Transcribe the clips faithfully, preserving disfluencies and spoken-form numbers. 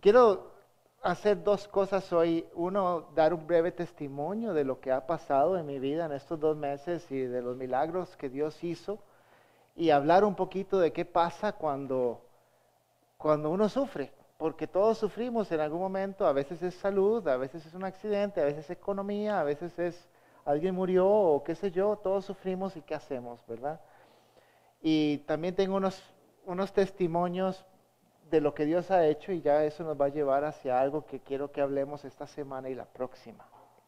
quiero hacer dos cosas hoy. Uno, dar un breve testimonio de lo que ha pasado en mi vida en estos dos meses y de los milagros que Dios hizo. Y hablar un poquito de qué pasa cuando, cuando uno sufre. Porque todos sufrimos en algún momento. A veces es salud, a veces es un accidente, a veces es economía, a veces es alguien murió o qué sé yo. Todos sufrimos y qué hacemos, ¿verdad? Y también tengo unos, unos testimonios de lo que Dios ha hecho y ya eso nos va a llevar hacia algo que quiero que hablemos esta semana y la próxima.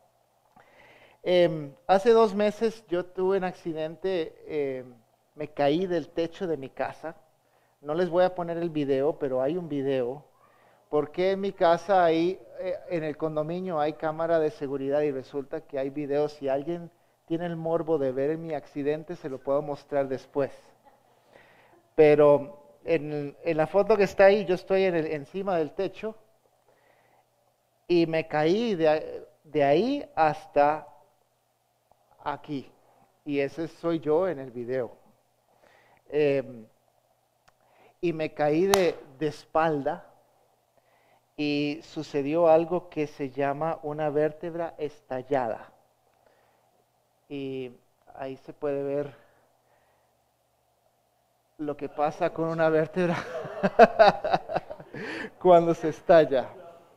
Eh, hace dos meses yo tuve un accidente, eh, me caí del techo de mi casa. No les voy a poner el video, pero hay un video. Porque en mi casa ahí, eh, en el condominio hay cámara de seguridad y resulta que hay videos. Si alguien tiene el morbo de ver mi accidente, se lo puedo mostrar después. Pero en, en la foto que está ahí, yo estoy en el, encima del techo y me caí de, de ahí hasta aquí. Y ese soy yo en el video. Eh, y me caí de, de espalda y sucedió algo que se llama una vértebra estallada. Y ahí se puede ver lo que pasa con una vértebra cuando se estalla.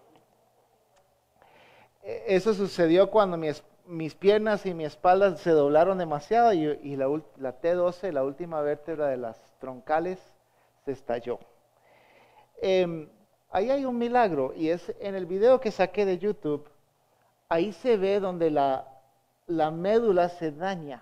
Eso sucedió cuando mi, mis piernas y mi espalda se doblaron demasiado y, y la, la T doce, la última vértebra de las troncales, se estalló. Eh, ahí hay un milagro y es en el video que saqué de YouTube, ahí se ve donde la, la médula se daña.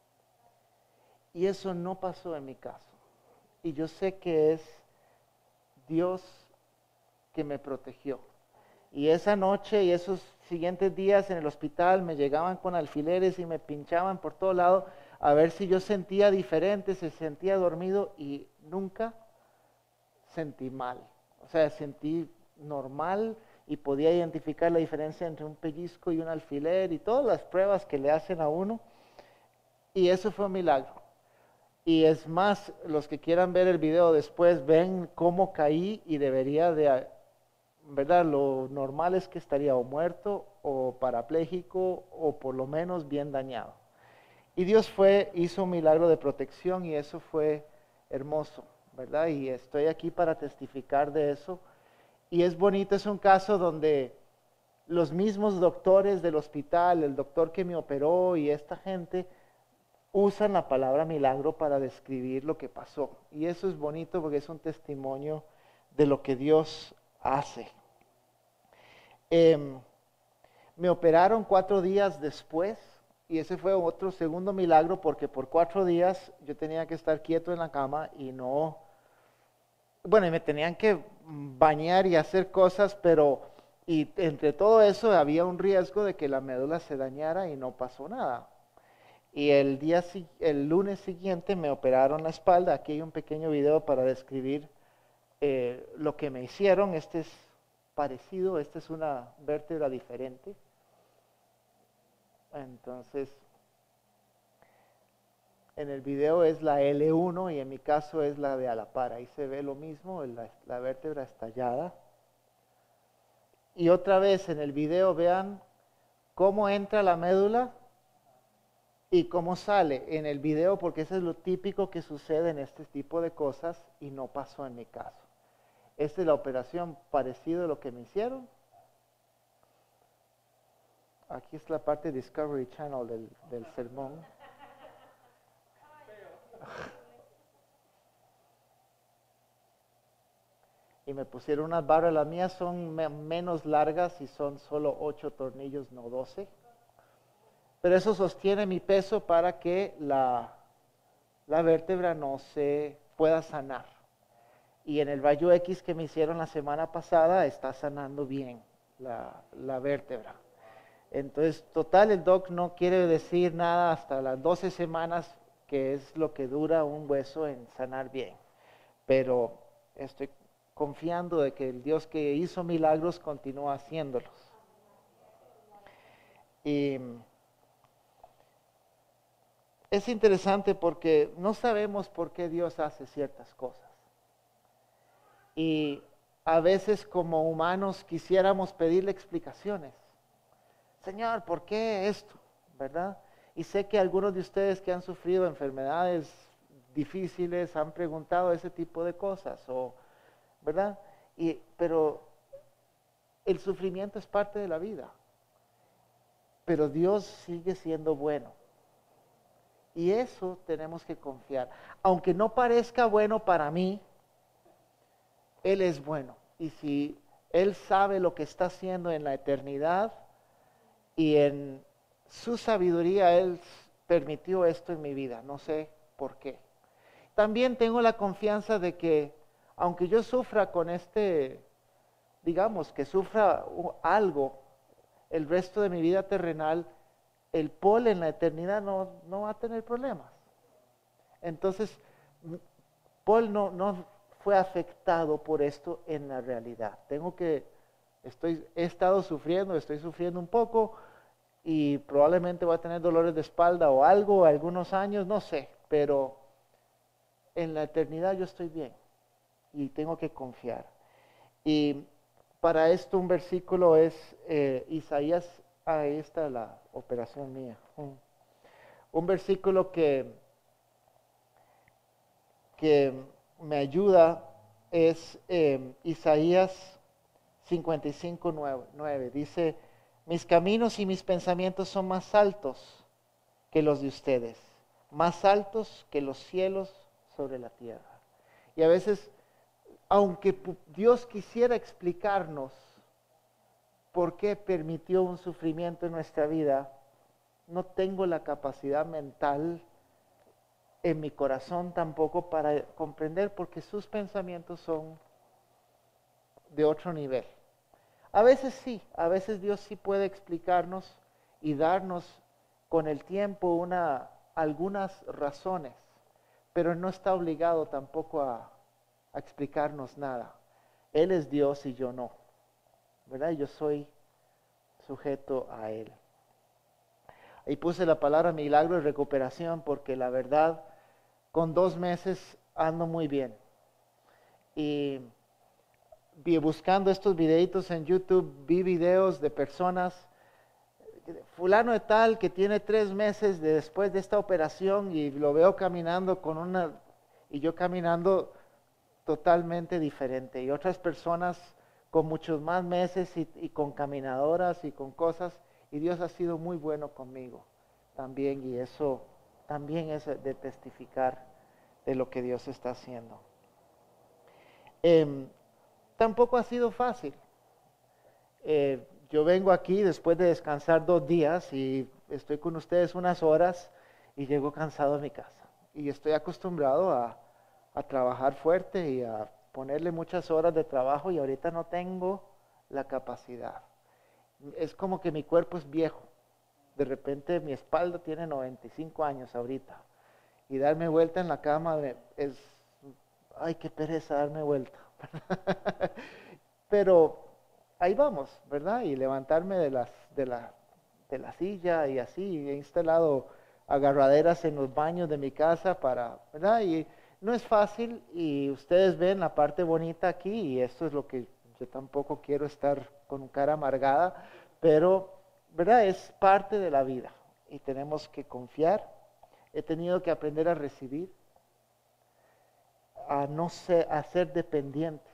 Y eso no pasó en mi caso. Y yo sé que es Dios que me protegió. Y esa noche y esos siguientes días en el hospital me llegaban con alfileres y me pinchaban por todo lado a ver si yo sentía diferente, se sentía dormido y nunca sentí mal. O sea, sentí normal y podía identificar la diferencia entre un pellizco y un alfiler y todas las pruebas que le hacen a uno. Y eso fue un milagro. Y es más, los que quieran ver el video después, ven cómo caí y debería de, ¿verdad? Lo normal es que estaría o muerto o parapléjico o por lo menos bien dañado. Y Dios fue, hizo un milagro de protección y eso fue hermoso, ¿verdad? Y estoy aquí para testificar de eso. Y es bonito, es un caso donde los mismos doctores del hospital, el doctor que me operó y esta gente, usan la palabra milagro para describir lo que pasó. Y eso es bonito porque es un testimonio de lo que Dios hace. Eh, me operaron cuatro días después y ese fue otro segundo milagro porque por cuatro días yo tenía que estar quieto en la cama y no, bueno, y me tenían que bañar y hacer cosas, pero y entre todo eso había un riesgo de que la médula se dañara y no pasó nada. Y el día, el lunes siguiente me operaron la espalda. Aquí hay un pequeño video para describir eh, lo que me hicieron. Este es parecido, esta es una vértebra diferente. Entonces, en el video es la L uno y en mi caso es la de a la par. Ahí se ve lo mismo, la, la vértebra estallada. Y otra vez en el video vean cómo entra la médula y cómo sale en el video, porque eso es lo típico que sucede en este tipo de cosas y no pasó en mi caso. Esta es la operación parecida a lo que me hicieron. Aquí es la parte de Discovery Channel del, del sermón. Y me pusieron unas barras, las mías son me menos largas y son solo ocho tornillos, no doce. Pero eso sostiene mi peso para que la, la vértebra no se pueda sanar. Y en el rayo X que me hicieron la semana pasada está sanando bien la, la vértebra. Entonces, total, el doc no quiere decir nada hasta las doce semanas, que es lo que dura un hueso en sanar bien. Pero estoy confiando de que el Dios que hizo milagros continúa haciéndolos. Y es interesante porque no sabemos por qué Dios hace ciertas cosas. Y a veces como humanos quisiéramos pedirle explicaciones. Señor, ¿por qué esto? ¿Verdad? Y sé que algunos de ustedes que han sufrido enfermedades difíciles han preguntado ese tipo de cosas, o, ¿verdad? Y, pero el sufrimiento es parte de la vida. Pero Dios sigue siendo bueno. Y eso tenemos que confiar. Aunque no parezca bueno para mí, Él es bueno. Y si Él sabe lo que está haciendo en la eternidad y en su sabiduría, Él permitió esto en mi vida. No sé por qué. También tengo la confianza de que, aunque yo sufra con este, digamos, que sufra algo el resto de mi vida terrenal, el Paul en la eternidad no, no va a tener problemas. Entonces, Paul no, no fue afectado por esto en la realidad. Tengo que, estoy, he estado sufriendo, estoy sufriendo un poco y probablemente voy a tener dolores de espalda o algo, algunos años, no sé, pero en la eternidad yo estoy bien y tengo que confiar. Y para esto un versículo es eh, Isaías, ahí está la operación mía, un, un versículo que, que me ayuda es eh, Isaías cincuenta y cinco, nueve, dice, mis caminos y mis pensamientos son más altos que los de ustedes, más altos que los cielos sobre la tierra. Y a veces, aunque Dios quisiera explicarnos por qué permitió un sufrimiento en nuestra vida, no tengo la capacidad mental en mi corazón tampoco para comprender, porque sus pensamientos son de otro nivel. A veces sí, a veces Dios sí puede explicarnos y darnos con el tiempo una, algunas razones, pero no está obligado tampoco a, a explicarnos nada. Él es Dios y yo no, ¿verdad? Yo soy sujeto a Él. Ahí puse la palabra milagro y recuperación porque la verdad, con dos meses ando muy bien. Y vi buscando estos videitos en YouTube, vi videos de personas, fulano de tal que tiene tres meses de después de esta operación y lo veo caminando con una, y yo caminando totalmente diferente. Y otras personas con muchos más meses y, y con caminadoras y con cosas, y Dios ha sido muy bueno conmigo también, y eso también es de testificar de lo que Dios está haciendo. Eh, tampoco ha sido fácil. Eh, yo vengo aquí después de descansar dos días y estoy con ustedes unas horas y llego cansado a mi casa. Y estoy acostumbrado a, a trabajar fuerte y a ponerle muchas horas de trabajo y ahorita no tengo la capacidad. Es como que mi cuerpo es viejo. De repente mi espalda tiene noventa y cinco años ahorita. Y darme vuelta en la cama es, ay, qué pereza darme vuelta. Pero ahí vamos, ¿verdad? Y levantarme de, las, de, la, de la silla y así. He instalado agarraderas en los baños de mi casa para, ¿verdad? Y no es fácil y ustedes ven la parte bonita aquí y esto es lo que yo tampoco quiero estar con cara amargada, pero, ¿verdad? Es parte de la vida y tenemos que confiar. He tenido que aprender a recibir, a no ser, a ser dependiente.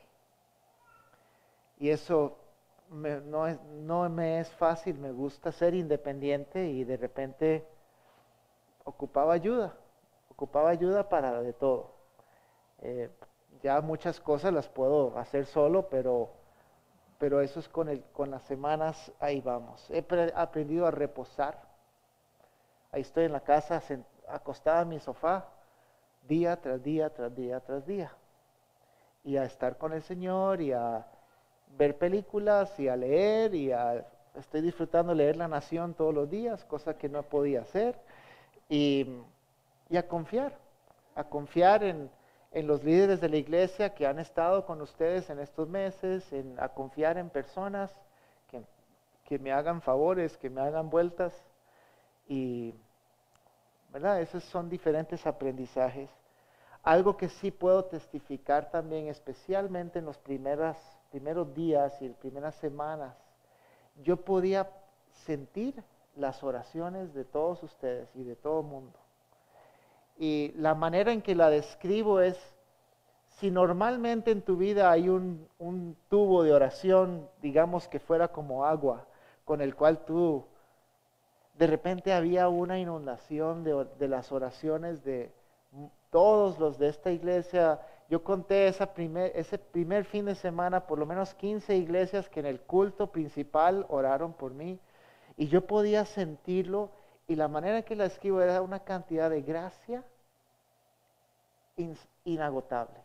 Y eso me, no, es, no me es fácil, me gusta ser independiente y de repente ocupaba ayuda, ocupaba ayuda para de todo. Eh, ya muchas cosas las puedo hacer solo, pero, pero eso es con, el, con las semanas, ahí vamos. He aprendido a reposar. Ahí estoy en la casa, acostada en mi sofá, día tras día, tras día, tras día. Y a estar con el Señor y a ver películas y a leer y a, estoy disfrutando leer La Nación todos los días, cosa que no podía hacer, y, y a confiar, a confiar en, en los líderes de la iglesia que han estado con ustedes en estos meses, en, a confiar en personas que, que me hagan favores, que me hagan vueltas, y ¿verdad? Esos son diferentes aprendizajes. algo que sí puedo testificar también, especialmente en los primeras, primeros días y primeras semanas, yo podía sentir las oraciones de todos ustedes y de todo el mundo. Y la manera en que la describo es, si normalmente en tu vida hay un, un tubo de oración, digamos que fuera como agua, con el cual tú, de repente había una inundación de, de las oraciones de todos los de esta iglesia. Yo conté esa primer, ese primer fin de semana, por lo menos quince iglesias que en el culto principal oraron por mí, y yo podía sentirlo, y la manera que la escribo era una cantidad de gracia in, inagotable.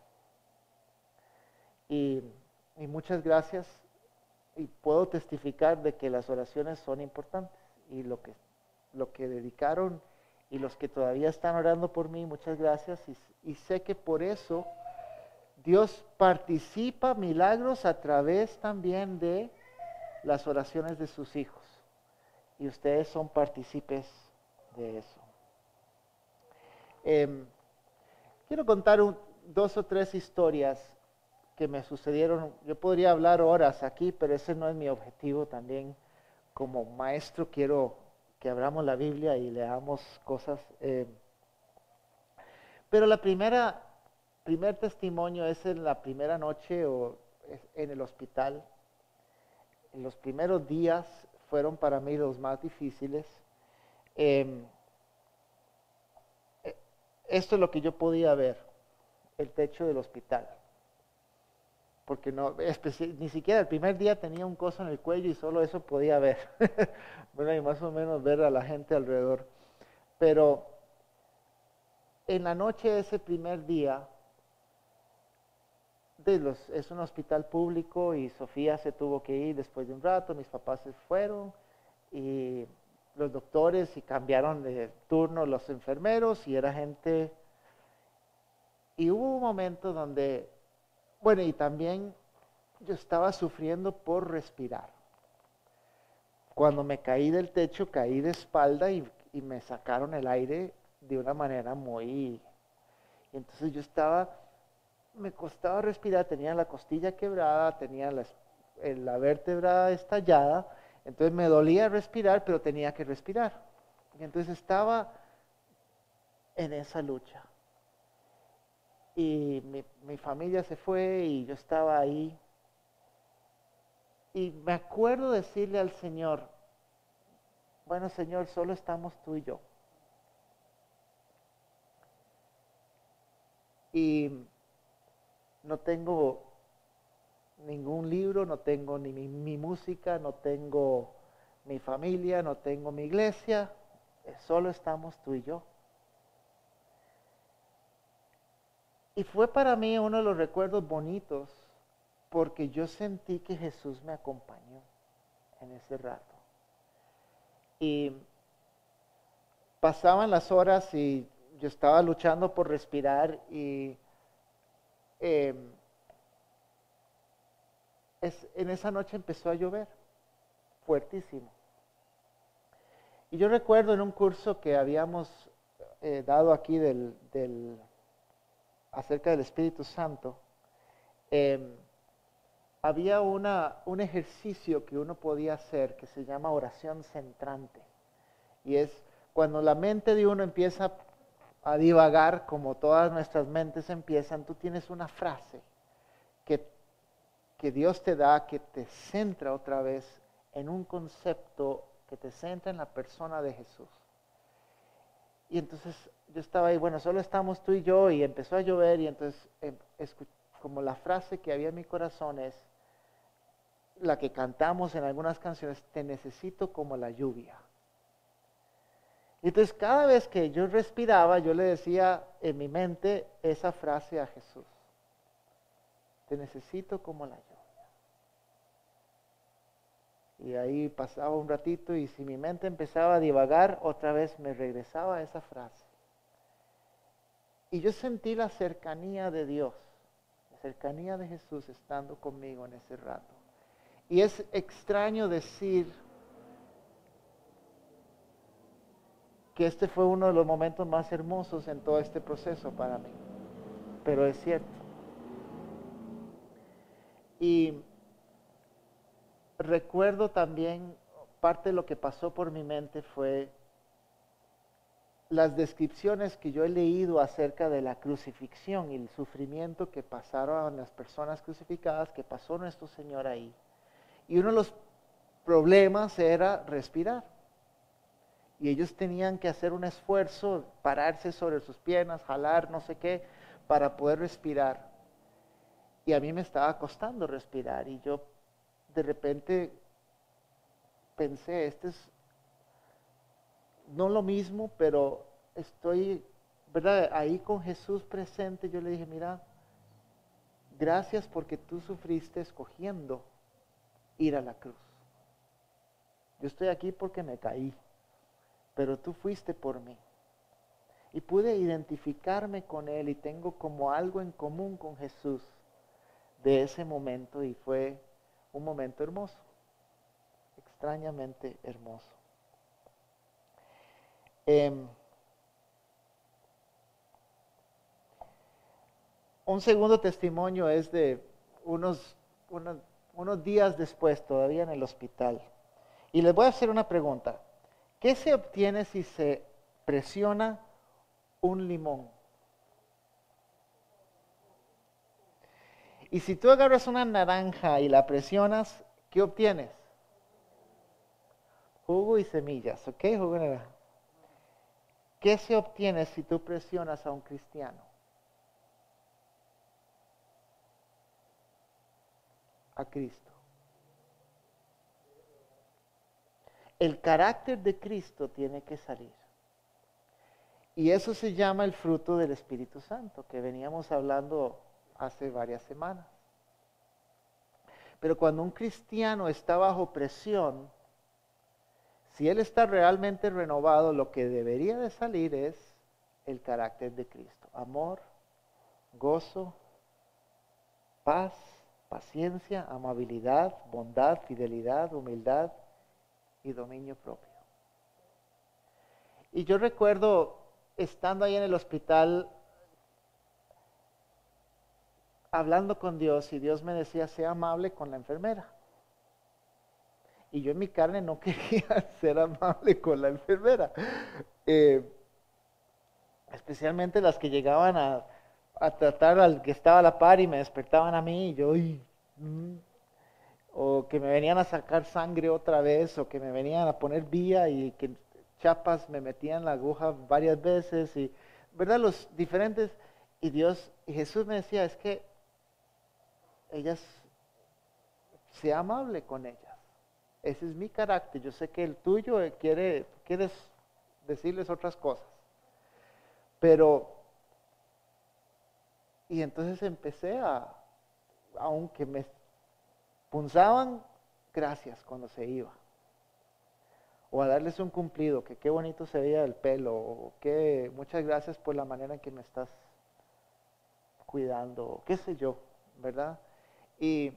Y, y muchas gracias, y puedo testificar de que las oraciones son importantes, y lo que, lo que dedicaron, y los que todavía están orando por mí, muchas gracias, y, y sé que por eso Dios participa milagros a través también de las oraciones de sus hijos, y ustedes son partícipes de eso. Eh, quiero contar un, dos o tres historias que me sucedieron. Yo podría hablar horas aquí, pero ese no es mi objetivo. También como maestro quiero que abramos la Biblia y leamos cosas. Eh, pero la primera, primer testimonio es en la primera noche o en el hospital. En los primeros días fueron para mí los más difíciles. Eh, esto es lo que yo podía ver, el techo del hospital. Porque no, ni siquiera el primer día tenía un coso en el cuello y solo eso podía ver. Bueno, y más o menos ver a la gente alrededor. Pero en la noche de ese primer día, de los, es un hospital público y Sofía se tuvo que ir después de un rato, mis papás se fueron y los doctores y cambiaron de turno los enfermeros y era gente. Y hubo un momento donde, bueno, y también yo estaba sufriendo por respirar. Cuando me caí del techo, caí de espalda y, y me sacaron el aire de una manera muy... Y entonces yo estaba, me costaba respirar, tenía la costilla quebrada, tenía la, la vértebra estallada, entonces me dolía respirar, pero tenía que respirar. Y entonces estaba en esa lucha. Y mi, mi familia se fue y yo estaba ahí. Y me acuerdo decirle al Señor, bueno Señor, solo estamos tú y yo. Y no tengo ningún libro, no tengo ni mi, mi música, no tengo mi familia, no tengo mi iglesia, solo estamos tú y yo. Y fue para mí uno de los recuerdos bonitos, porque yo sentí que Jesús me acompañó en ese rato. Y pasaban las horas y yo estaba luchando por respirar y eh, es, en esa noche empezó a llover, fuertísimo. Y yo recuerdo en un curso que habíamos eh, dado aquí del, del, acerca del Espíritu Santo, eh, había una, un ejercicio que uno podía hacer que se llama oración centrante. Y es cuando la mente de uno empieza a divagar, como todas nuestras mentes empiezan, tú tienes una frase que, que Dios te da, que te centra otra vez en un concepto, que te centra en la persona de Jesús. Y entonces yo estaba ahí, bueno, solo estamos tú y yo, y empezó a llover, y entonces eh, como la frase que había en mi corazón es la que cantamos en algunas canciones, te necesito como la lluvia. Y entonces cada vez que yo respiraba, yo le decía en mi mente esa frase a Jesús, te necesito como la lluvia. Y ahí pasaba un ratito y si mi mente empezaba a divagar, otra vez me regresaba a esa frase. Y yo sentí la cercanía de Dios, la cercanía de Jesús estando conmigo en ese rato. Y es extraño decir que este fue uno de los momentos más hermosos en todo este proceso para mí. pero es cierto. Y recuerdo también, parte de lo que pasó por mi mente fue las descripciones que yo he leído acerca de la crucifixión y el sufrimiento que pasaron las personas crucificadas, que pasó nuestro Señor ahí. Y uno de los problemas era respirar. Y ellos tenían que hacer un esfuerzo, pararse sobre sus piernas, jalar no sé qué, para poder respirar. Y a mí me estaba costando respirar. Y yo de repente pensé, este es no lo mismo, pero estoy, ¿verdad? Ahí con Jesús presente, yo le dije, mira, gracias porque tú sufriste escogiendo ir a la cruz. Yo estoy aquí porque me caí, pero tú fuiste por mí. Y pude identificarme con Él y tengo como algo en común con Jesús de ese momento y fue un momento hermoso, extrañamente hermoso. Eh, un segundo testimonio es de unos, unos, unos días después, todavía en el hospital. Y les voy a hacer una pregunta. ¿Qué se obtiene si se presiona un limón? Y si tú agarras una naranja y la presionas, ¿qué obtienes? Jugo y semillas, ¿ok? Jugo y naranja. ¿Qué se obtiene si tú presionas a un cristiano? A Cristo. El carácter de Cristo tiene que salir. Y eso se llama el fruto del Espíritu Santo, que veníamos hablando hace varias semanas. Pero cuando un cristiano está bajo presión, si él está realmente renovado, lo que debería de salir es el carácter de Cristo. Amor, gozo, paz, paciencia, amabilidad, bondad, fidelidad, humildad y dominio propio. Y yo recuerdo estando ahí en el hospital, hablando con Dios, y Dios me decía, sea amable con la enfermera. Y yo en mi carne no quería ser amable con la enfermera. Eh, especialmente las que llegaban a, a tratar al que estaba a la par y me despertaban a mí y yo, uy, mm, o que me venían a sacar sangre otra vez, o que me venían a poner vía y que chapas me metían la aguja varias veces, y, ¿verdad? Los diferentes, y Dios, y Jesús me decía, es que ellas, sea amable con ellas. Ese es mi carácter. Yo sé que el tuyo quiere, quieres decirles otras cosas. Pero, y entonces empecé a, aunque me punzaban, gracias cuando se iba. O a darles un cumplido, que qué bonito se veía el pelo, o que muchas gracias por la manera en que me estás cuidando, o qué sé yo, ¿verdad? Y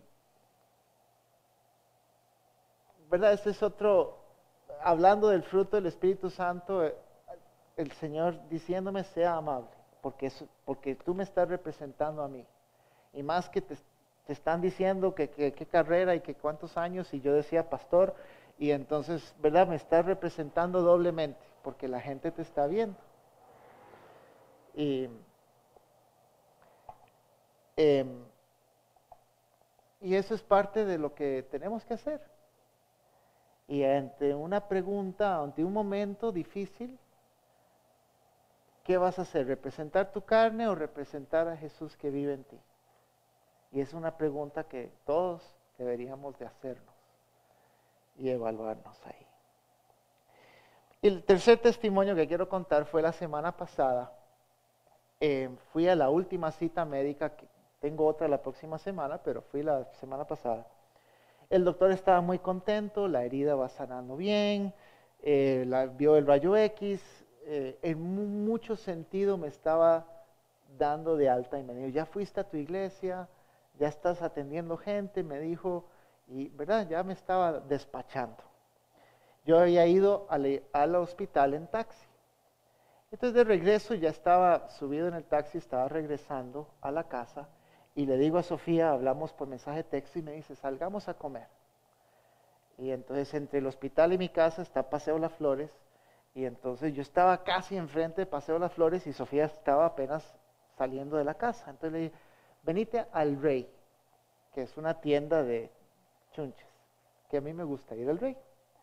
¿verdad? Este es otro, hablando del fruto del Espíritu Santo, el Señor diciéndome, sea amable, porque, es, porque tú me estás representando a mí. Y más que te, te están diciendo que qué carrera y que cuántos años, y yo decía pastor, y entonces, ¿verdad? Me estás representando doblemente, porque la gente te está viendo. Y, eh, y eso es parte de lo que tenemos que hacer. Y ante una pregunta, ante un momento difícil, ¿qué vas a hacer? ¿Representar tu carne o representar a Jesús que vive en ti? Y es una pregunta que todos deberíamos de hacernos y evaluarnos ahí. Y el tercer testimonio que quiero contar fue la semana pasada. Eh, fui a la última cita médica, que tengo otra la próxima semana, pero fui la semana pasada. El doctor estaba muy contento, la herida va sanando bien, eh, la, vio el rayo X, eh, en mu mucho sentido me estaba dando de alta y me dijo, ya fuiste a tu iglesia, ya estás atendiendo gente, me dijo, y verdad, ya me estaba despachando. Yo había ido al, al hospital en taxi Entonces de regreso ya estaba subido en el taxi, estaba regresando a la casa y le digo a Sofía, hablamos por mensaje de texto y me dice, salgamos a comer. Y entonces entre el hospital y mi casa está Paseo Las Flores y entonces yo estaba casi enfrente de Paseo Las Flores y Sofía estaba apenas saliendo de la casa. Entonces le dije, venite al Rey, que es una tienda de chunches, que a mí me gusta ir al Rey.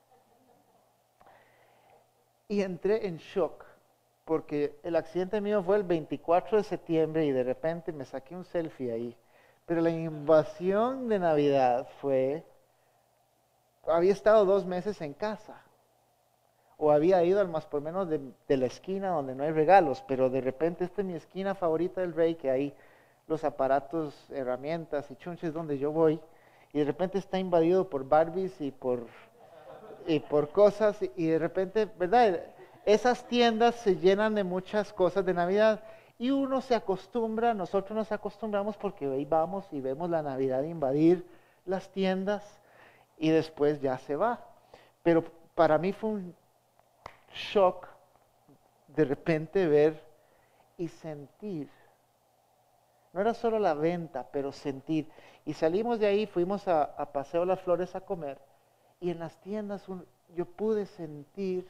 Y entré en shock, porque el accidente mío fue el veinticuatro de septiembre y de repente me saqué un selfie ahí. Pero la invasión de Navidad fue, había estado dos meses en casa, o había ido al más por menos de, de la esquina donde no hay regalos, pero de repente esta es mi esquina favorita del Rey, que hay los aparatos, herramientas y chunches donde yo voy, y de repente está invadido por Barbies y por, y por cosas, y de repente, ¿verdad? Esas tiendas se llenan de muchas cosas de Navidad, y uno se acostumbra, nosotros nos acostumbramos porque ahí vamos y vemos la Navidad invadir las tiendas, y después ya se va. Pero para mí fue un shock de repente ver y sentir. No era solo la venta, pero sentir. Y salimos de ahí, fuimos a, a Paseo Las Flores a comer. Y en las tiendas un, yo pude sentir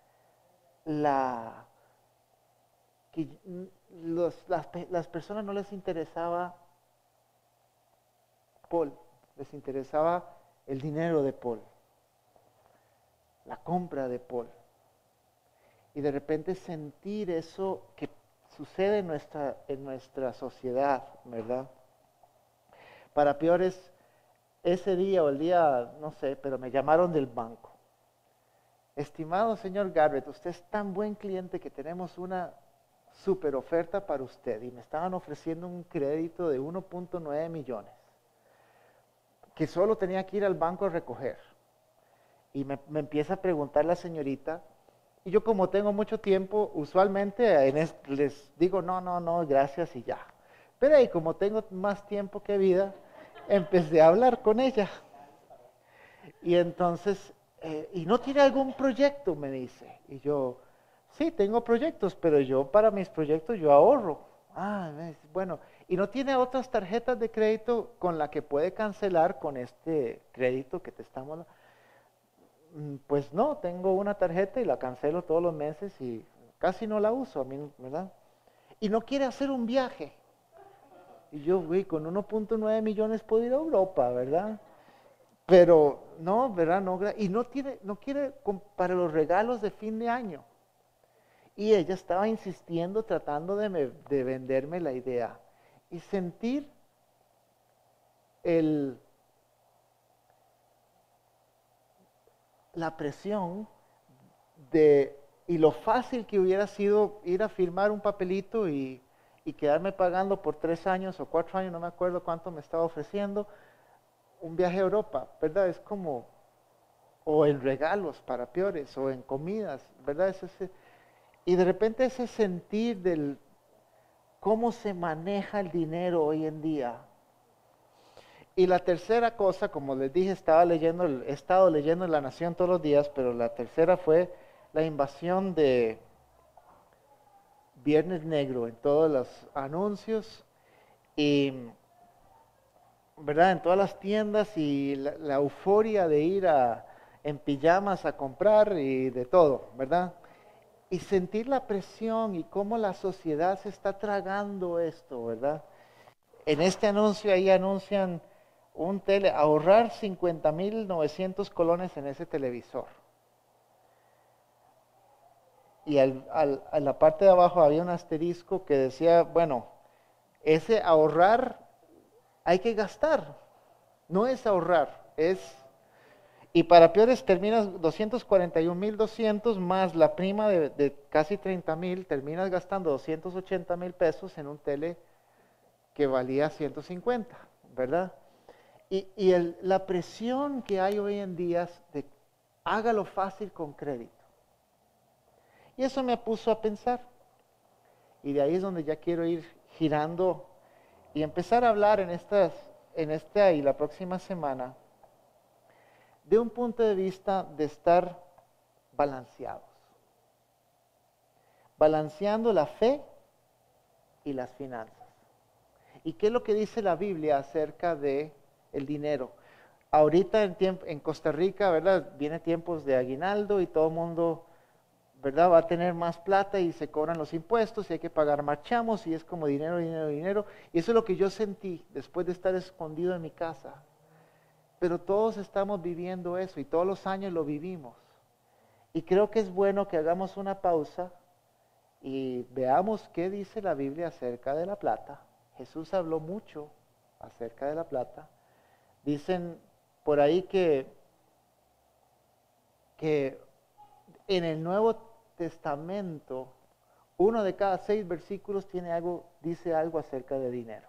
la que los, las, las personas no les interesaba Paul, les interesaba el dinero de Paul, la compra de Paul. Y de repente sentir eso que sucede en nuestra, en nuestra sociedad, ¿verdad? Para peores, ese día o el día, no sé, pero me llamaron del banco. Estimado señor Garrett, usted es tan buen cliente que tenemos una super oferta para usted. Y me estaban ofreciendo un crédito de uno punto nueve millones, que solo tenía que ir al banco a recoger. Y me, me empieza a preguntar la señorita, y yo como tengo mucho tiempo, usualmente en es, les digo, no, no, no, gracias y ya. Pero ahí como tengo más tiempo que vida, empecé a hablar con ella. Y entonces, eh, ¿y no tiene algún proyecto? Me dice. Y yo, sí, tengo proyectos, pero yo para mis proyectos yo ahorro. Ah, bueno, ¿y no tiene otras tarjetas de crédito con la que puede cancelar con este crédito que te estamos dando? Pues no, tengo una tarjeta y la cancelo todos los meses y casi no la uso, a mí, ¿verdad? Y no quiere hacer un viaje. Y yo, güey, con uno punto nueve millones puedo ir a Europa, ¿verdad? Pero no, ¿verdad? No, y no, tiene, no quiere para los regalos de fin de año. Y ella estaba insistiendo, tratando de, me, de venderme la idea. Y sentir el... la presión de, y lo fácil que hubiera sido ir a firmar un papelito y, y quedarme pagando por tres años o cuatro años, no me acuerdo cuánto me estaba ofreciendo, un viaje a Europa, ¿verdad? Es como, o en regalos para peores, o en comidas, ¿verdad? Es ese, y de repente ese sentir del cómo se maneja el dinero hoy en día. Y la tercera cosa, como les dije, estaba leyendo, he estado leyendo en La Nación todos los días, pero la tercera fue la invasión de Viernes Negro en todos los anuncios y, ¿verdad? En todas las tiendas y la, la euforia de ir a, en pijamas a comprar y de todo, ¿verdad? Y sentir la presión y cómo la sociedad se está tragando esto, ¿verdad? En este anuncio ahí anuncian un tele, ahorrar cincuenta mil novecientos colones en ese televisor. Y al, al, a la parte de abajo había un asterisco que decía, bueno, ese ahorrar hay que gastar, no es ahorrar, es... Y para peores terminas doscientos cuarenta y un mil doscientos más la prima de, de casi treinta mil, terminas gastando doscientos ochenta mil pesos en un tele que valía ciento cincuenta, ¿verdad? Y, y el, la presión que hay hoy en día de hágalo fácil con crédito. Y eso me puso a pensar. Y de ahí es donde ya quiero ir girando y empezar a hablar en, estas, en esta y la próxima semana de un punto de vista de estar balanceados. balanceando la fe y las finanzas. ¿Y qué es lo que dice la Biblia acerca de el dinero? Ahorita en, tiempo, en Costa Rica, ¿verdad? Viene tiempos de aguinaldo y todo el mundo, ¿verdad? Va a tener más plata y se cobran los impuestos y hay que pagar marchamos y es como dinero, dinero, dinero. Y eso es lo que yo sentí después de estar escondido en mi casa. Pero todos estamos viviendo eso y todos los años lo vivimos. Y creo que es bueno que hagamos una pausa y veamos qué dice la Biblia acerca de la plata. Jesús habló mucho acerca de la plata. Dicen por ahí que, que en el Nuevo Testamento, uno de cada seis versículos tiene algo, dice algo acerca de dinero.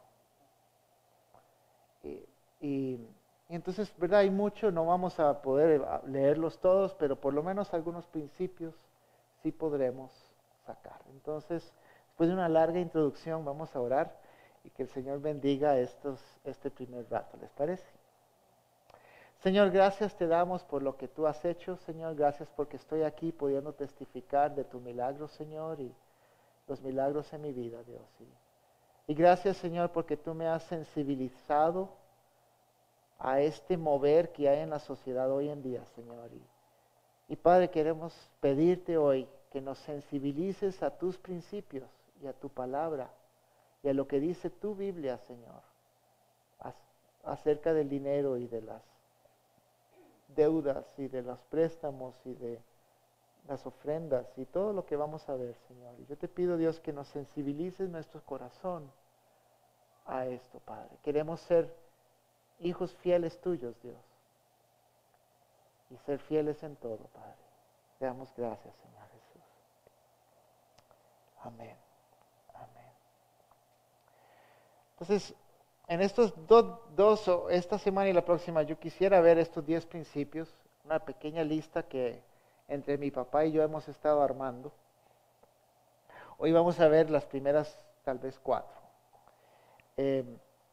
Y, y, y entonces, ¿verdad? Hay mucho, no vamos a poder leerlos todos, pero por lo menos algunos principios sí podremos sacar. Entonces, después de una larga introducción, vamos a orar y que el Señor bendiga estos, este primer rato. ¿Les parece? Señor, gracias te damos por lo que tú has hecho, Señor. Gracias porque estoy aquí pudiendo testificar de tu milagro, Señor, y los milagros en mi vida, Dios. Y, y gracias, Señor, porque tú me has sensibilizado a este mover que hay en la sociedad hoy en día, Señor. Y, y Padre, queremos pedirte hoy que nos sensibilices a tus principios y a tu palabra y a lo que dice tu Biblia, Señor, acerca del dinero y de las deudas y de los préstamos y de las ofrendas y todo lo que vamos a ver, Señor. Y yo te pido, Dios, que nos sensibilices nuestro corazón a esto, Padre. Queremos ser hijos fieles tuyos, Dios, y ser fieles en todo, Padre. Te damos gracias, Señor Jesús. Amén. Amén. Entonces, en estos dos, dos, esta semana y la próxima, yo quisiera ver estos diez principios, una pequeña lista que entre mi papá y yo hemos estado armando. Hoy vamos a ver las primeras, tal vez cuatro. Eh,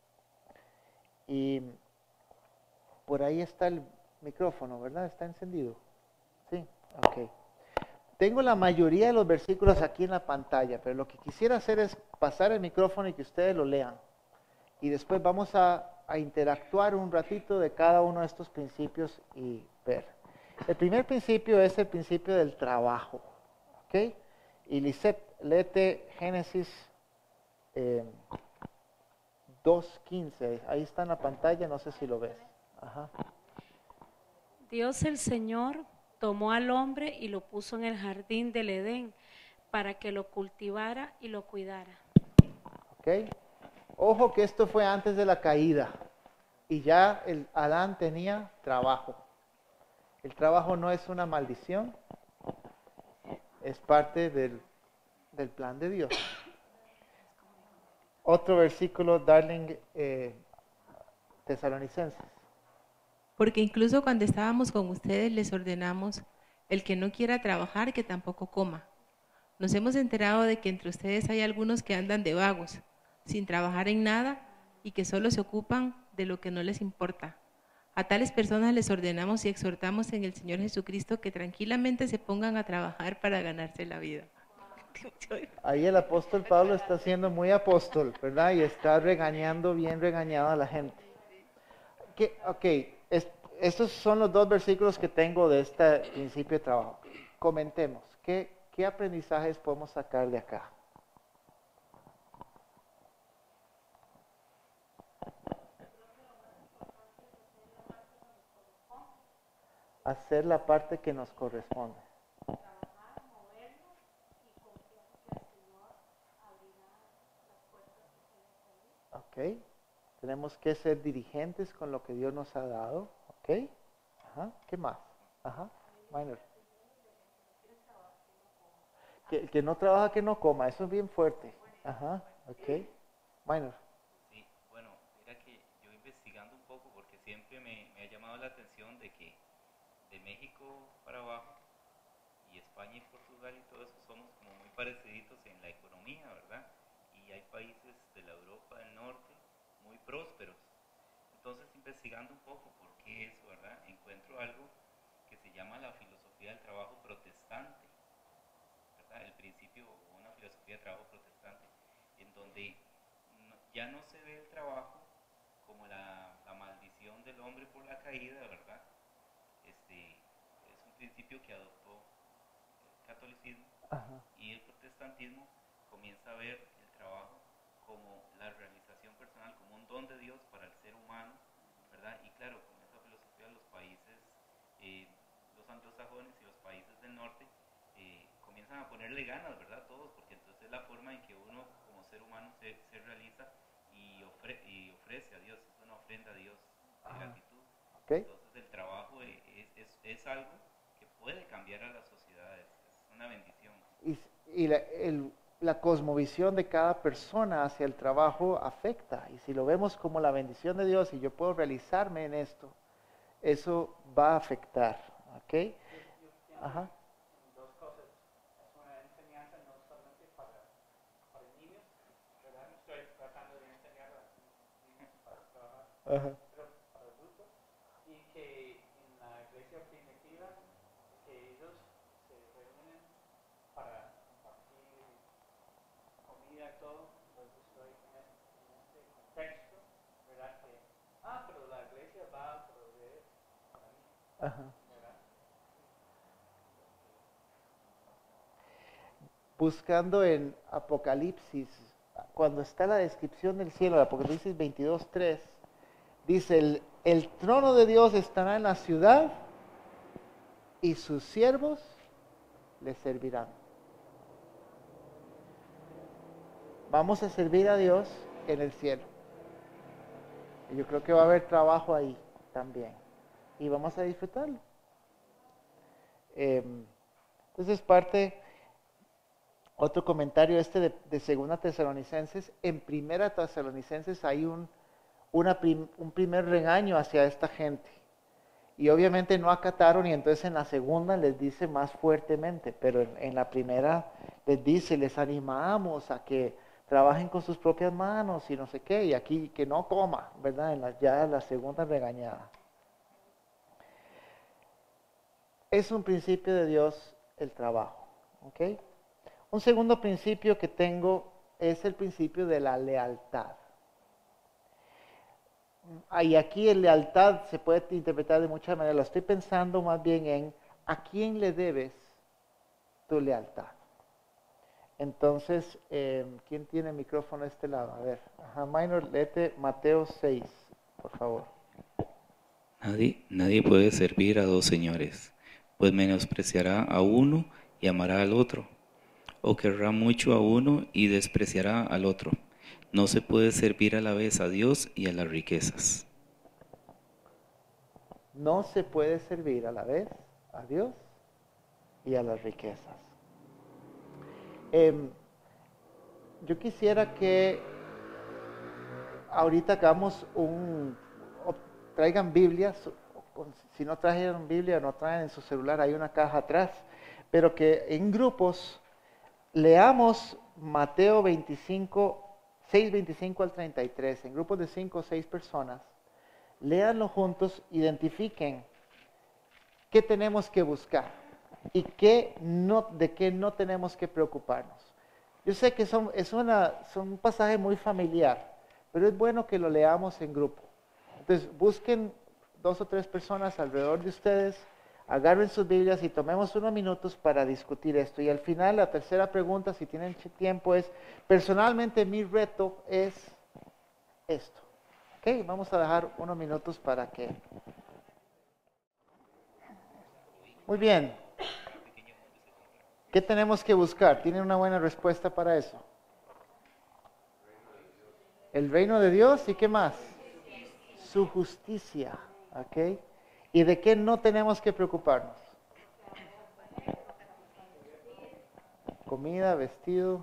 y por ahí está el micrófono, ¿verdad? ¿Está encendido? Sí, ok. Tengo la mayoría de los versículos aquí en la pantalla, pero lo que quisiera hacer es pasar el micrófono y que ustedes lo lean. Y después vamos a, a interactuar un ratito de cada uno de estos principios y ver. El primer principio es el principio del trabajo. ¿Ok? Y Lisette, léete Génesis eh, dos quince. Ahí está en la pantalla, no sé si lo ves. Ajá. Dios el Señor tomó al hombre y lo puso en el jardín del Edén para que lo cultivara y lo cuidara. ¿Ok? Ojo que esto fue antes de la caída y ya el Adán tenía trabajo. El trabajo no es una maldición, es parte del, del plan de Dios. Otro versículo, Darling, eh, Tesalonicenses. Porque incluso cuando estábamos con ustedes les ordenamos, el que no quiera trabajar, que tampoco coma. Nos hemos enterado de que entre ustedes hay algunos que andan de vagos, sin trabajar en nada y que solo se ocupan de lo que no les importa. A tales personas les ordenamos y exhortamos en el Señor Jesucristo que tranquilamente se pongan a trabajar para ganarse la vida. Ahí el apóstol Pablo está siendo muy apóstol, ¿verdad? Y está regañando, bien regañado a la gente. ¿Qué? Ok, es, estos son los dos versículos que tengo de este principio de trabajo. Comentemos, ¿qué, qué aprendizajes podemos sacar de acá? Hacer la parte que nos corresponde. Trabajar, movernos y confiar que el Señor abrirá las puertas que tienen que abrir. Ok, tenemos que ser dirigentes con lo que Dios nos ha dado. Ok, ajá, ¿qué más? Ajá, minor. Que el que no trabaja, que no coma, eso es bien fuerte. Ajá, ok, minor. Sí, bueno, mira que yo investigando un poco, porque siempre me, me ha llamado la atención de que de México para abajo y España y Portugal y todo eso somos como muy pareciditos en la economía, ¿verdad? Y hay países de la Europa del Norte muy prósperos. Entonces, investigando un poco por qué eso, ¿verdad? Encuentro algo que se llama la filosofía del trabajo protestante. ¿verdad? El principio o una filosofía de trabajo protestante, en donde no, ya no se ve el trabajo como la, la maldición del hombre por la caída, ¿verdad? Este, es un principio que adoptó el catolicismo. Ajá. Y el protestantismo comienza a ver el trabajo como la realización personal, como un don de Dios para el ser humano, ¿verdad? Y claro, con esa filosofía los países, eh, los anglosajones y los países del norte eh, comienzan a ponerle ganas, ¿verdad? Todos, porque entonces es la forma en que uno como ser humano se, se realiza y, ofre, y ofrece a Dios, es una ofrenda a Dios de gratitud. Okay. Entonces el trabajo es, es, es algo que puede cambiar a las sociedades, es una bendición. Y, y la, el, la cosmovisión de cada persona hacia el trabajo afecta, y si lo vemos como la bendición de Dios y yo puedo realizarme en esto, eso va a afectar, ¿ok? Yo, yo Ajá. Dos cosas, es una enseñanza no solamente para, para niños, ¿verdad? No estoy tratando de enseñar a niños para trabajar, Ajá. pero para adultos, y que en la iglesia primitiva, que ellos se reúnen para compartir comida y todo, entonces estoy en este, en este contexto, ¿verdad? Que, ah, pero la iglesia va a proveer para mí, Ajá. ¿verdad? Buscando en Apocalipsis, cuando está la descripción del cielo, Apocalipsis veintidós tres, dice, el, el trono de Dios estará en la ciudad y sus siervos le servirán. Vamos a servir a Dios en el cielo. Y yo creo que va a haber trabajo ahí también. Y vamos a disfrutarlo. Eh, entonces parte, otro comentario este de, de Segunda Tesalonicenses. En Primera Tesalonicenses hay un, una prim, un primer regaño hacia esta gente. Y obviamente no acataron, y entonces en la segunda les dice más fuertemente, pero en, en la primera les dice, les animamos a que trabajen con sus propias manos y no sé qué, y aquí que no coma, ¿verdad? En la, ya la segunda regañada. Es un principio de Dios el trabajo, ¿ok? Un segundo principio que tengo es el principio de la lealtad. Y aquí en lealtad se puede interpretar de muchas maneras. Lo estoy pensando más bien en a quién le debes tu lealtad. Entonces, eh, ¿quién tiene el micrófono a este lado? A ver, ajá, Minor, léete Mateo seis, por favor. Nadie, nadie puede servir a dos señores, pues menospreciará a uno y amará al otro, o querrá mucho a uno y despreciará al otro. No se puede servir a la vez a Dios y a las riquezas. No se puede servir a la vez a Dios y a las riquezas. Eh, yo quisiera que ahorita hagamos un, traigan Biblias, si no trajeron Biblia, no traen en su celular, hay una caja atrás, pero que en grupos leamos Mateo veinticinco, seis, veinticinco al treinta y tres, en grupos de cinco o seis personas, léanlo juntos, identifiquen qué tenemos que buscar y qué no, de qué no tenemos que preocuparnos. Yo sé que son, es una, son un pasaje muy familiar, pero es bueno que lo leamos en grupo. Entonces, busquen dos o tres personas alrededor de ustedes, agarren sus Biblias y tomemos unos minutos para discutir esto. Y al final, la tercera pregunta, si tienen tiempo, es, personalmente mi reto es esto. Ok, vamos a dejar unos minutos para que... Muy bien. ¿Qué tenemos que buscar? ¿Tienen una buena respuesta para eso? El reino de Dios, ¿y qué más? Su justicia, ¿ok? ¿Y de qué no tenemos que preocuparnos? Comida, vestido,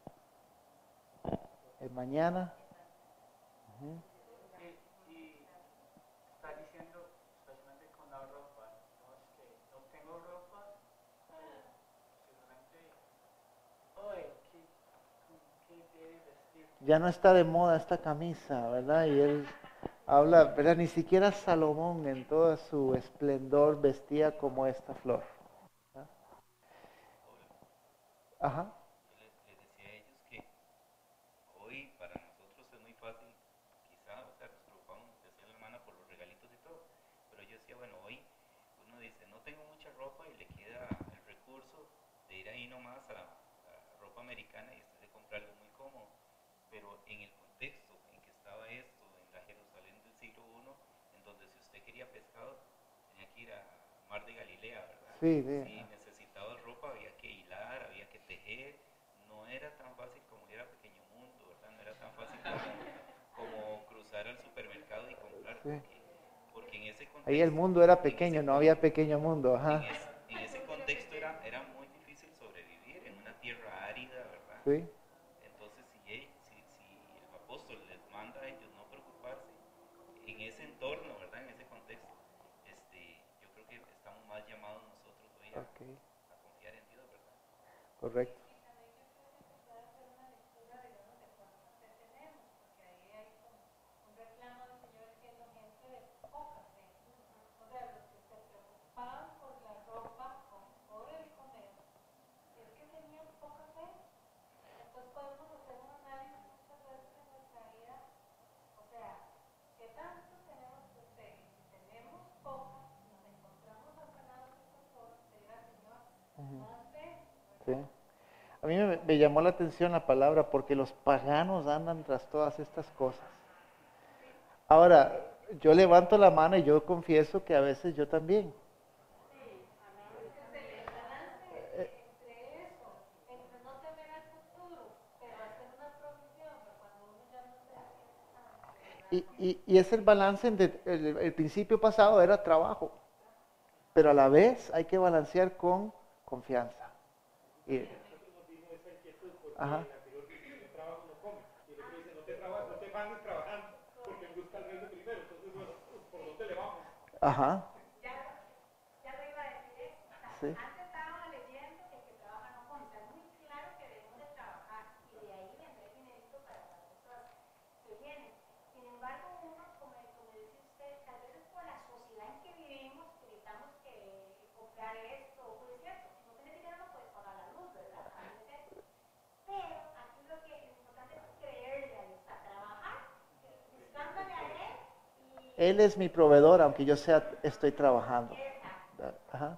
el mañana. Uh-huh. y, y está diciendo, especialmente con la ropa, no es que no tengo ropa, simplemente, oye, ¿qué, qué debe vestir? Ya no está de moda esta camisa, ¿verdad? Y él habla, ¿verdad? Ni siquiera Salomón en todo su esplendor vestía como esta flor. Ajá. Yo les, les decía a ellos que hoy para nosotros es muy fácil, quizá, o sea, nos preocupamos, decía la hermana, por los regalitos y todo, pero yo decía, bueno, hoy uno dice, no tengo mucha ropa y le queda el recurso de ir ahí nomás a la, a la ropa americana y usted se compra algo muy cómodo, pero en el contexto en que estaba esto, en la Jerusalén del siglo primero, en donde si usted quería pescado, tenía que ir a Mar de Galilea, ¿verdad? Sí, sí. Si necesitaba ropa, había que hilar, había que tejer, no era tan fácil como ir a Pequeño Mundo, ¿verdad? No era tan fácil como, como cruzar al supermercado y comprar, Sí. porque, porque en ese contexto... Ahí el mundo era en pequeño, ese no había pequeño mundo, ajá. En, es, en ese contexto era, era muy difícil sobrevivir en una tierra árida, ¿verdad? Sí. Entonces, si, él, si, si el apóstol les manda a ellos no preocuparse en ese entorno, ¿verdad? En ese contexto, este, yo creo que estamos más llamados nosotros hoy a, Ok, a confiar en Dios, ¿verdad? correcto. Ujú. Sí. A mí me, me llamó la atención la palabra porque los paganos andan tras todas estas cosas. Ahora, yo levanto la mano y yo confieso que a veces yo también. Y, y, y es el balance, entre, el, el principio pasado era trabajo, pero a la vez hay que balancear con confianza. Y, ajá. Ajá. Sí. Él es mi proveedor, aunque yo sea, estoy trabajando. Ajá.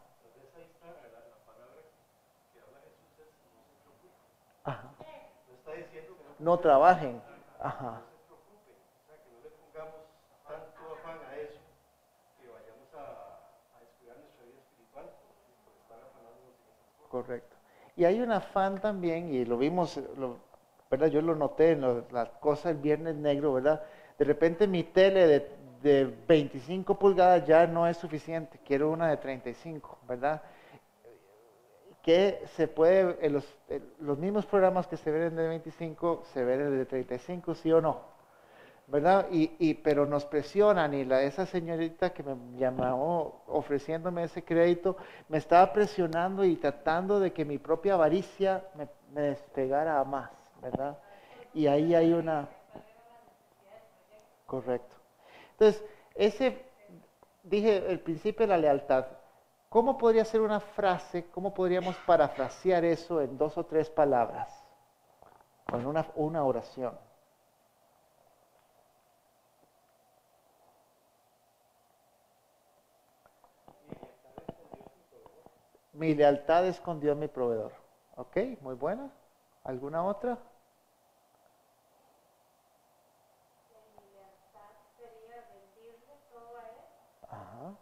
Ajá. No trabajen. Ajá. Correcto. Y hay un afán también, y lo vimos, lo, ¿verdad? Yo lo noté en lo, la cosa el viernes negro, ¿verdad? De repente mi tele de, de veinticinco pulgadas ya no es suficiente, quiero una de treinta y cinco, ¿verdad? Que se puede, en los, en los mismos programas que se ven de veinticinco, se ven de treinta y cinco, sí o no, ¿verdad? Y, y, pero nos presionan y la, esa señorita que me llamó ofreciéndome ese crédito, me estaba presionando y tratando de que mi propia avaricia me, me despegara a más, ¿verdad? Y ahí hay una... Correcto. Entonces, ese, dije, el principio de la lealtad. ¿Cómo podría ser una frase, cómo podríamos parafrasear eso en dos o tres palabras? O en una, una oración. Mi lealtad es con Dios mi proveedor. ¿Ok? Muy buena. ¿Alguna otra? Ajá.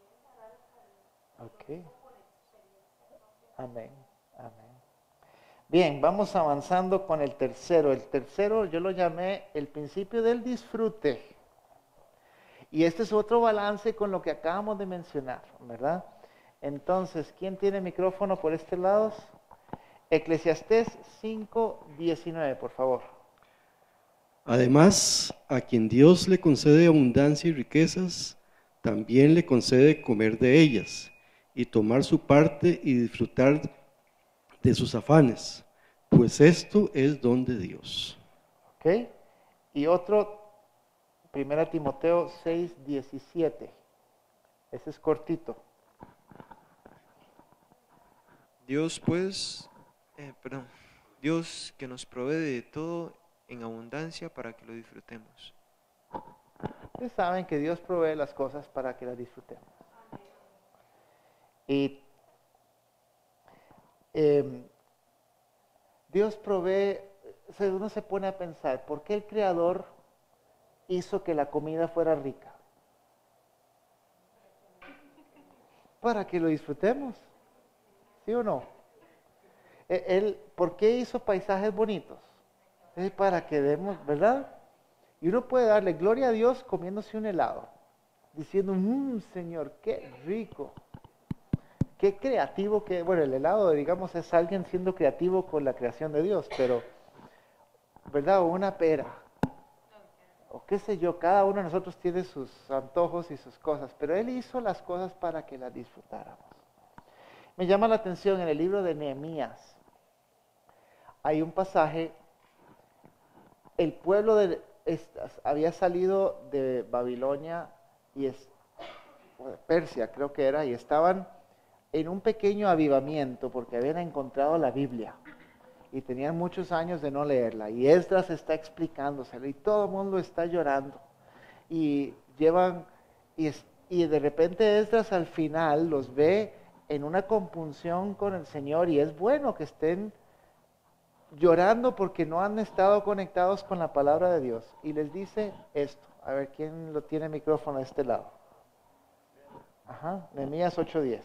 Ok. Amén. Amén. Bien, vamos avanzando con el tercero. El tercero yo lo llamé el principio del disfrute. Y este es otro balance con lo que acabamos de mencionar, ¿verdad? Entonces, ¿quién tiene micrófono por este lado? Eclesiastés cinco diecinueve, por favor. Además, a quien Dios le concede abundancia y riquezas, también le concede comer de ellas y tomar su parte y disfrutar de sus afanes, pues esto es don de Dios. ¿Ok? Y otro, primera Timoteo seis diecisiete. Ese es cortito. Dios pues eh, perdón, Dios que nos provee de todo en abundancia para que lo disfrutemos. Ustedes saben que Dios provee las cosas para que las disfrutemos. Y eh, Dios provee, uno se pone a pensar, ¿por qué el Creador hizo que la comida fuera rica? Para que lo disfrutemos, ¿sí o no? Él, ¿por qué hizo paisajes bonitos? Es para que demos, ¿verdad? Y uno puede darle gloria a Dios comiéndose un helado, diciendo, mmm, Señor, qué rico, qué creativo, que, bueno, el helado, digamos, es alguien siendo creativo con la creación de Dios, pero, ¿verdad? O una pera, o qué sé yo, cada uno de nosotros tiene sus antojos y sus cosas, pero Él hizo las cosas para que las disfrutáramos. Me llama la atención en el libro de Nehemías, hay un pasaje, el pueblo de Estas, había salido de Babilonia y es, Persia creo que era, y estaban en un pequeño avivamiento porque habían encontrado la Biblia y tenían muchos años de no leerla, y Esdras está explicándosela y todo el mundo está llorando y llevan y, es, y de repente Esdras al final los ve en una compunción con el Señor, y es bueno que estén llorando porque no han estado conectados con la palabra de Dios, y les dice esto. A ver, ¿quién lo tiene el micrófono de este lado? Ajá, Nehemías ocho diez.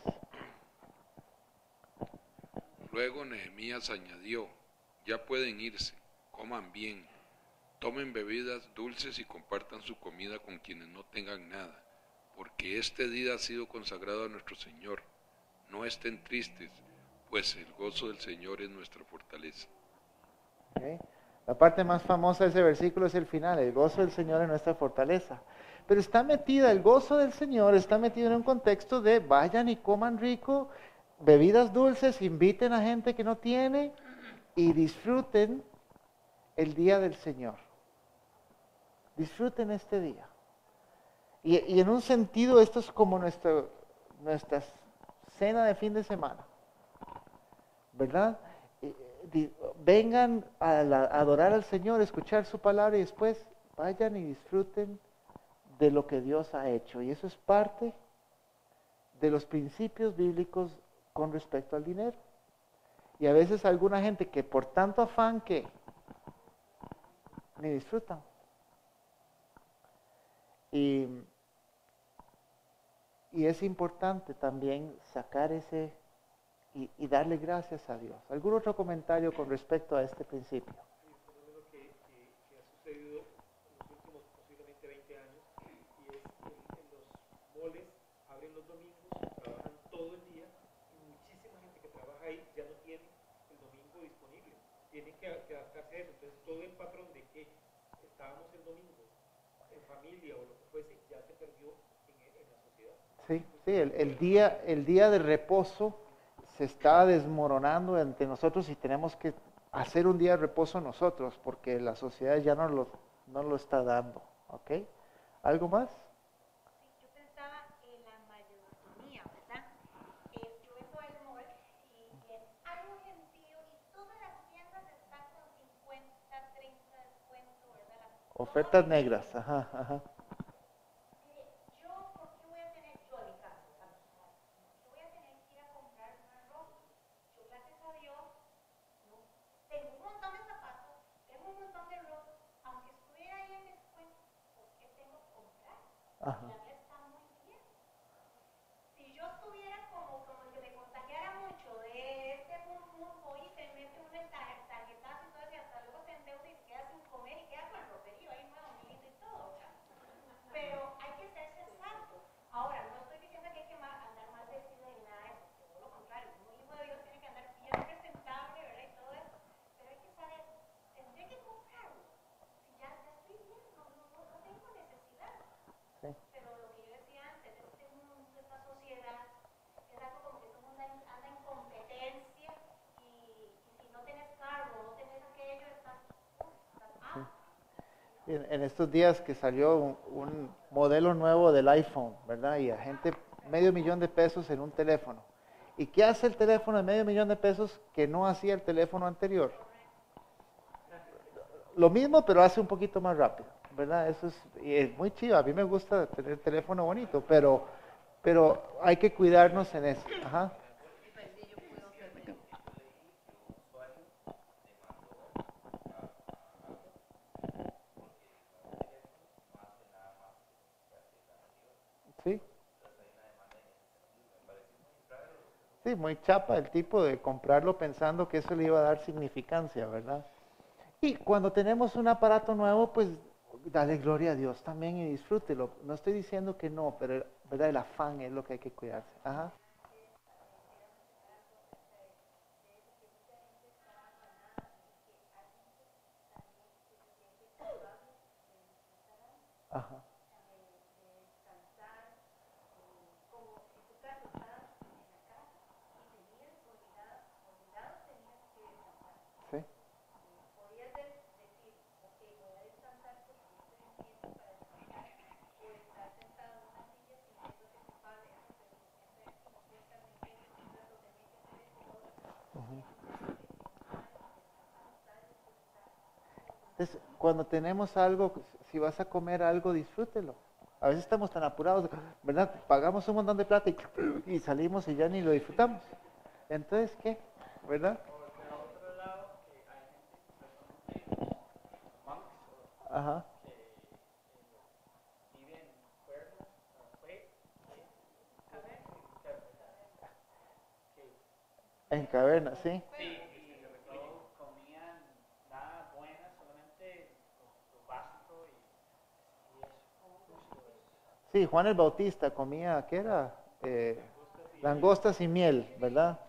Luego Nehemías añadió, ya pueden irse, coman bien, tomen bebidas dulces y compartan su comida con quienes no tengan nada, porque este día ha sido consagrado a nuestro Señor. No estén tristes, pues el gozo del Señor es nuestra fortaleza. Okay. La parte más famosa de ese versículo es el final, el gozo del Señor es nuestra fortaleza. Pero está metida, el gozo del Señor está metido en un contexto de vayan y coman rico, bebidas dulces, inviten a gente que no tiene y disfruten el día del Señor. Disfruten este día. Y, y en un sentido esto es como nuestro, nuestra cena de fin de semana, ¿verdad? Vengan a, la, a adorar al Señor, escuchar su palabra, y después vayan y disfruten de lo que Dios ha hecho. Y eso es parte de los principios bíblicos con respecto al dinero. Y a veces alguna gente que por tanto afán que ni disfrutan. Y, y es importante también sacar ese y, y darle gracias a Dios. ¿Algún otro comentario con respecto a este principio? Hay un fenómeno que, que, que ha sucedido en los últimos posiblemente veinte años, y es en, en los moles abren los domingos, trabajan todo el día, y muchísima gente que trabaja ahí ya no tiene el domingo disponible, tienen que, que adaptarse a eso. Entonces todo el patrón de que estábamos el domingo en familia o lo que fuese ya se perdió en, en la sociedad. Sí, sí, el, el día, el día de reposo se está desmoronando entre nosotros, y tenemos que hacer un día de reposo nosotros porque la sociedad ya no lo, no lo está dando. ¿Ok? ¿Algo más? Sí, yo pensaba en la mayordomía, ¿verdad? Eh, yo vengo del mall y es algo gentío y todas las tiendas están con cincuenta, treinta descuento, ¿verdad? Las Ofertas negras, ajá, ajá. Mire, yo, ¿por qué voy a tener, yo en mi caso, Carlos, yo voy a tener que ir a comprar una ropa? Yo, gracias a Dios, no, tengo un montón de zapatos, tengo un montón de ropa, aunque estuviera ahí en descuento, ¿por qué tengo que comprar? Ajá. La vida está muy bien. Si yo estuviera como, como el que me contagiara mucho de este murmurro y se mete un tarjetazo y todo eso, y hasta luego se endeuda y se queda sin comer y queda con el roperío ahí nuevo, milito y todo, ¿verdad? Pero hay que ser sensato. Ahora, no estoy diciendo que hay que ma- andar mal vestido ni nada de eso, todo lo contrario, un hijo de Dios tiene que andar bien presentable, ¿verdad? Y todo eso, pero hay que saber, tendré que comprarlo. Si ya, ya estoy bien, no, no, no, no tengo necesidad. Sí. Pero lo que yo decía antes, este mundo, esta sociedad, es algo como que todo el mundo anda anda en competencia, y, y si no tenés carro, no tenés aquello, estás, estás out. En, en estos días que salió un, un modelo nuevo del iPhone, ¿verdad? Y a gente, medio millón de pesos en un teléfono. ¿Y qué hace el teléfono de medio millón de pesos que no hacía el teléfono anterior? Lo mismo, pero hace un poquito más rápido, ¿verdad? Eso es, y es muy chido. A mí me gusta tener teléfono bonito, pero, pero hay que cuidarnos en eso. Ajá. Sí. Sí, muy chapa el tipo de comprarlo pensando que eso le iba a dar significancia, ¿verdad? Y cuando tenemos un aparato nuevo, pues dale gloria a Dios también y disfrútelo. No estoy diciendo que no, pero ¿verdad? El afán es lo que hay que cuidarse. Ajá. Ajá. Sí. Entonces, cuando tenemos algo, si vas a comer algo, disfrútelo. A veces estamos tan apurados, ¿verdad? Pagamos un montón de plata y, y salimos y ya ni lo disfrutamos. Entonces, ¿qué? ¿Verdad? Ajá. En caverna, sí. Sí, Juan el Bautista comía, ¿qué era? Eh, langostas y miel, ¿verdad?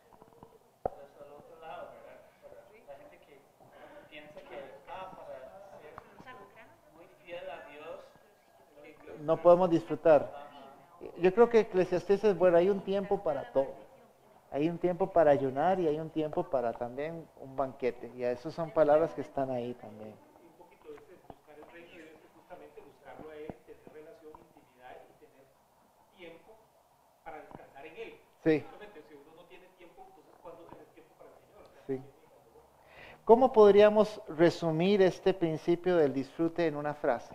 No podemos disfrutar. Yo creo que Eclesiastés es bueno, hay un tiempo para todo. Hay un tiempo para ayunar y hay un tiempo para también un banquete. Y esas son palabras que están ahí también. Un poquito de ese buscar el reino es justamente buscarlo a él, tener relación, intimidad y tener tiempo para descansar en él. Sí. Justamente, si uno no tiene tiempo, entonces ¿cuándo tienes tiempo para el Señor? O sea, Sí. ¿Cómo podríamos resumir este principio del disfrute en una frase?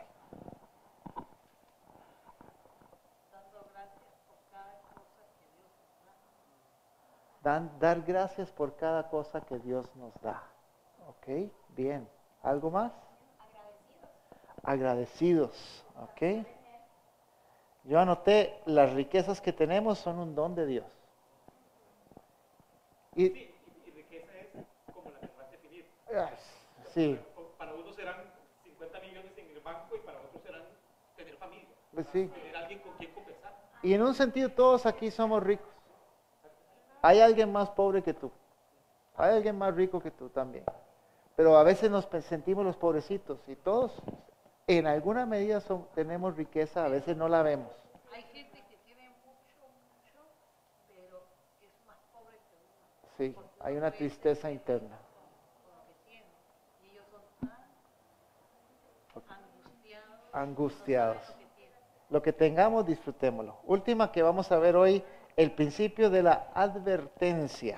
Dan, dar gracias por cada cosa que Dios nos da. ¿Ok? Bien. ¿Algo más? Agradecidos. ¿Ok? Yo anoté, las riquezas que tenemos son un don de Dios. Y, sí, y, y riqueza es como la querrás definir. Sí. Para unos serán cincuenta millones en el banco y para otros serán tener familia. Pues sí. Tener alguien con quien conversar. Y en un sentido todos aquí somos ricos. Hay alguien más pobre que tú. Hay alguien más rico que tú también. Pero a veces nos sentimos los pobrecitos y todos en alguna medida son, tenemos riqueza, a veces no la vemos. Hay gente que tiene mucho, mucho, pero es más pobre que uno. Sí, hay una tristeza interna. Con lo que tienen. Y ellos son tan angustiados. Angustiados. Lo que tengamos, disfrutémoslo. Última que vamos a ver hoy, el principio de la advertencia.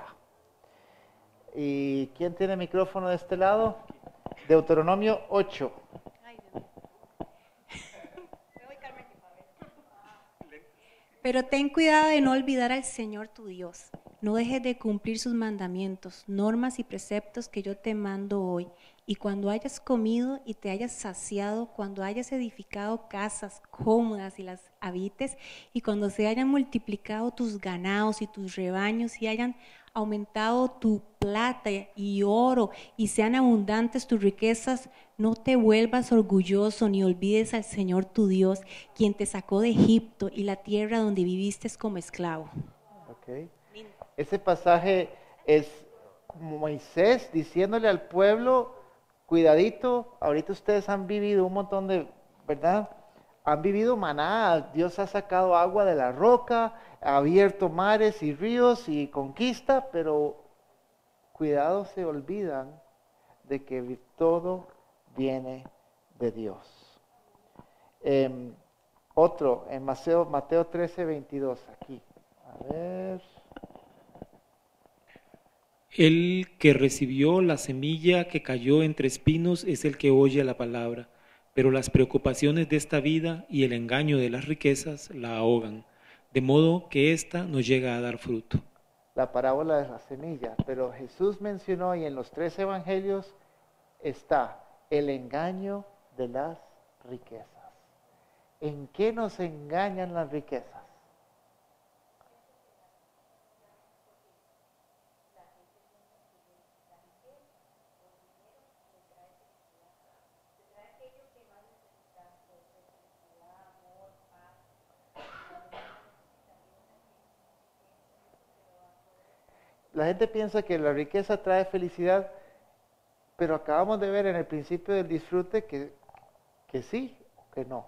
¿Y quién tiene micrófono de este lado? Deuteronomio ocho. Ay, Dios mío. Me voy, Carmen, para ver. Pero ten cuidado de no olvidar al Señor tu Dios. No dejes de cumplir sus mandamientos, normas y preceptos que yo te mando hoy. Y cuando hayas comido y te hayas saciado, cuando hayas edificado casas cómodas y las habites, y cuando se hayan multiplicado tus ganados y tus rebaños y hayan aumentado tu plata y oro y sean abundantes tus riquezas, no te vuelvas orgulloso ni olvides al Señor tu Dios, quien te sacó de Egipto y la tierra donde viviste como esclavo. Okay. Ese pasaje es Moisés diciéndole al pueblo, cuidadito, ahorita ustedes han vivido un montón de, ¿verdad? Han vivido maná, Dios ha sacado agua de la roca, ha abierto mares y ríos y conquista, pero cuidado, se olvidan de que todo viene de Dios. Eh, otro, en Mateo, Mateo trece, veintidós, aquí. A ver. El que recibió la semilla que cayó entre espinos es el que oye la palabra, pero las preocupaciones de esta vida y el engaño de las riquezas la ahogan, de modo que ésta no llega a dar fruto. La parábola de la semilla, pero Jesús mencionó y en los tres evangelios está el engaño de las riquezas. ¿En qué nos engañan las riquezas? La gente piensa que la riqueza trae felicidad, pero acabamos de ver en el principio del disfrute que, que sí, que no.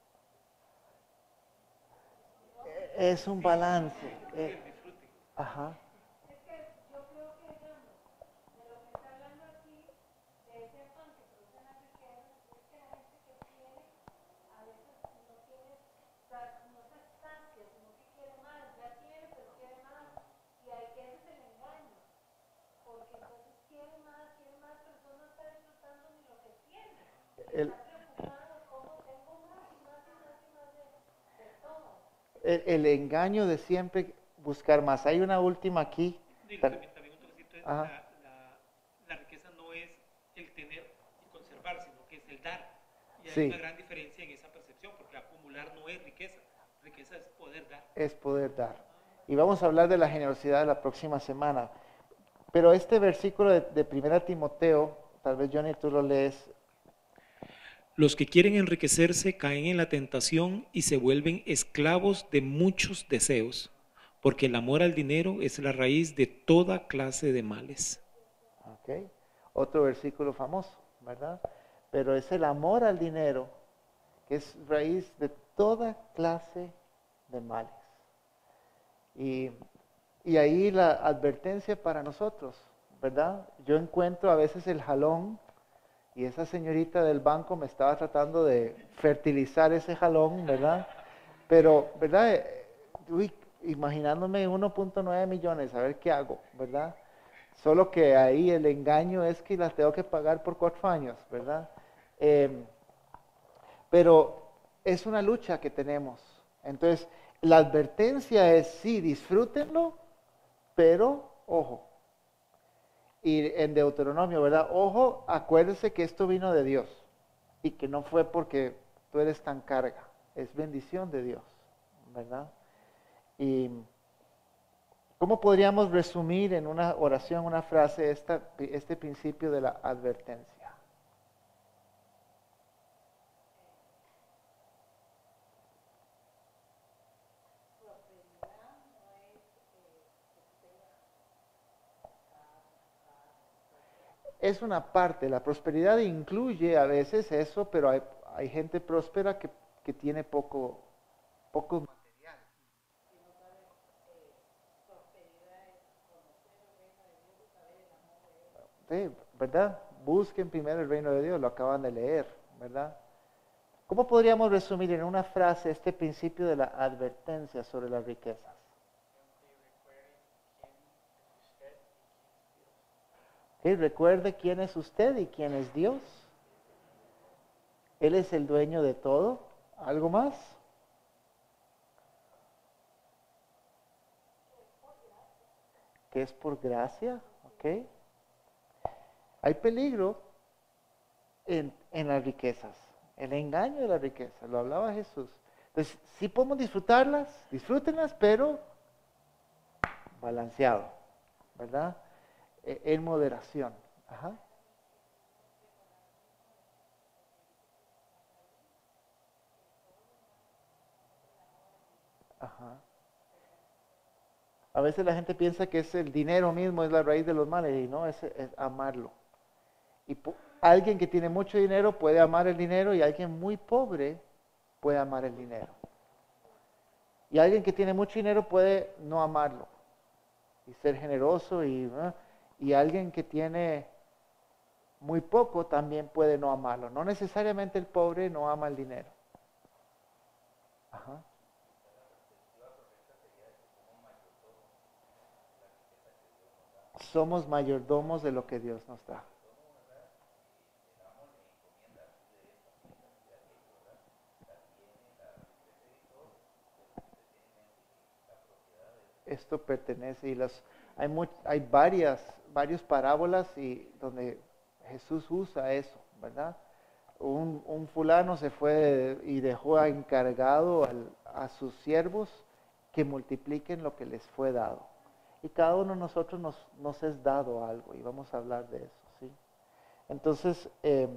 Es un balance. Eh, ajá. Es que yo creo que, digamos, de lo que está hablando aquí, de ese afán que producen las riquezas, es que la gente que tiene, a veces no tiene, o sea, no se sacia, sino que quiere más, ya tiene, pero quiere más, y hay que ese es el engaño, porque entonces quiere más, quiere más, pero entonces no está disfrutando ni lo que tiene, El, está preocupado cómo tengo más y más y más y más de, de todo. el, el engaño de siempre buscar más. Hay una última aquí. Digo, también, también un trocito es Ajá. la, la, la riqueza no es el tener y conservar, sino que es el dar. Y hay Sí. una gran diferencia en esa percepción, porque acumular no es riqueza, riqueza es poder dar. Es poder dar. Y vamos a hablar de la generosidad la próxima semana. Pero este versículo de, de primera Timoteo, tal vez Johnny tú lo lees. Los que quieren enriquecerse caen en la tentación y se vuelven esclavos de muchos deseos, porque el amor al dinero es la raíz de toda clase de males. ¿Okay? Otro versículo famoso, ¿verdad? Pero es el amor al dinero que es raíz de toda clase de males. Y, y ahí la advertencia para nosotros, ¿verdad? Yo encuentro a veces el jalón y esa señorita del banco me estaba tratando de fertilizar ese jalón, ¿verdad? Pero, ¿verdad? Uy, imaginándome uno punto nueve millones, a ver qué hago, ¿verdad? Solo que ahí el engaño es que las tengo que pagar por cuatro años, ¿verdad? Eh, pero es una lucha que tenemos. Entonces, la advertencia es, sí, disfrútenlo, pero, ojo. Y en Deuteronomio, ¿verdad? Ojo, acuérdese que esto vino de Dios y que no fue porque tú eres tan carga, es bendición de Dios, ¿verdad? Y ¿cómo podríamos resumir en una oración, una frase, esta, este principio de la advertencia? Es una parte, la prosperidad incluye a veces eso, pero hay, hay gente próspera que, que tiene poco, poco material. Sí, ¿verdad? Busquen primero el reino de Dios, lo acaban de leer, ¿verdad? ¿Cómo podríamos resumir en una frase este principio de la advertencia sobre las riquezas? Okay, recuerde quién es usted y quién es Dios. Él es el dueño de todo. ¿Algo más? Que es por gracia, ¿ok? Hay peligro en, en las riquezas, el engaño de la riqueza, lo hablaba Jesús. Entonces, sí podemos disfrutarlas, disfrútenlas, pero balanceado, ¿verdad? E- En moderación. Ajá. Ajá. A veces la gente piensa que es el dinero mismo, es la raíz de los males, y no, es, es amarlo. Y po- alguien que tiene mucho dinero puede amar el dinero y alguien muy pobre puede amar el dinero. Y alguien que tiene mucho dinero puede no amarlo y ser generoso y, ¿no? Y alguien que tiene muy poco también puede no amarlo. No necesariamente el pobre no ama el dinero. Ajá. somos mayordomos de lo que Dios nos da. Esto pertenece y las hay mu- hay varias varias parábolas y donde Jesús usa eso, ¿verdad? Un, un fulano se fue y dejó a encargado al- a sus siervos que multipliquen lo que les fue dado. Y cada uno de nosotros nos, nos es dado algo y vamos a hablar de eso, ¿sí? Entonces, eh,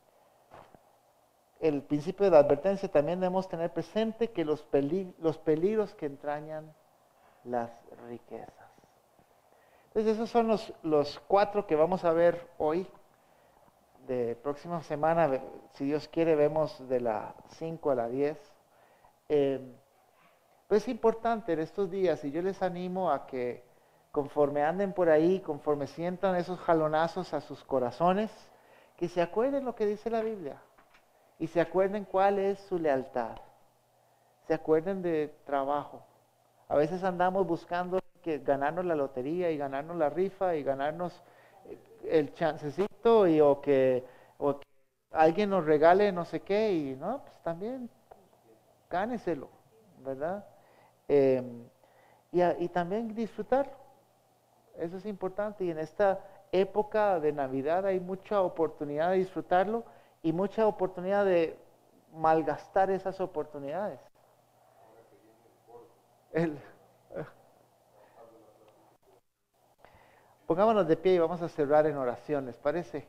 el principio de la advertencia también debemos tener presente que los, peli- los peligros que entrañan las riquezas. Entonces esos son los, los cuatro que vamos a ver hoy. De próxima semana, ve- si Dios quiere, vemos de la cinco a la diez. Eh, pues es importante en estos días y yo les animo a que conforme anden por ahí, conforme sientan esos jalonazos a sus corazones, que se acuerden lo que dice la Biblia y se acuerden cuál es su lealtad. Se acuerden de trabajo. A veces andamos buscando que ganarnos la lotería y ganarnos la rifa y ganarnos el chancecito y o que, o que alguien nos regale no sé qué y no, pues también gáneselo, ¿verdad? Eh, y, a- y también disfrutar. Eso es importante y en esta época de Navidad hay mucha oportunidad de disfrutarlo y mucha oportunidad de malgastar esas oportunidades. El- Pongámonos de pie y vamos a cerrar en oración, ¿les parece?